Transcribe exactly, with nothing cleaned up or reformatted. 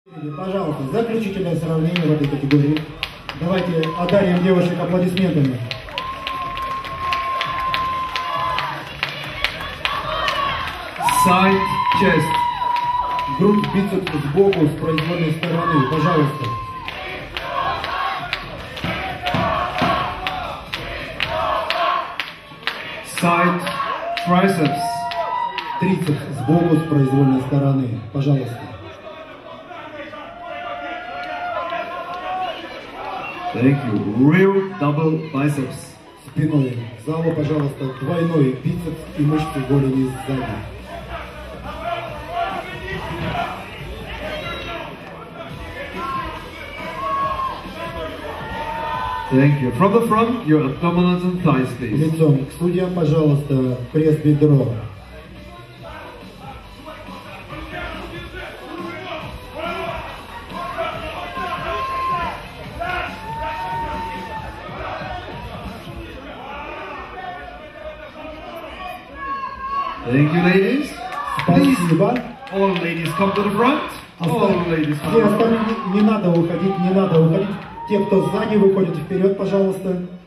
Пожалуйста, заключительное сравнение в этой категории. Давайте одарим девушек аплодисментами. Side chest. Грудь, бицепс сбоку, с произвольной стороны. Пожалуйста. Side triceps. Трицепс сбоку, с произвольной стороны. Пожалуйста. Thank you. Real double biceps. Спиной к залу, пожалуйста, двойной бицепс и мышцы голени сзади. Thank you. From the front, your abdominals and thighs, please. Лицом к судьям, пожалуйста, пресс-бедро. Thank you, ladies. Спасибо. All ladies come to the front. All ladies come Все to the front. остальные, не надо уходить, не надо уходить. Те, кто сзади, выходят вперед, пожалуйста.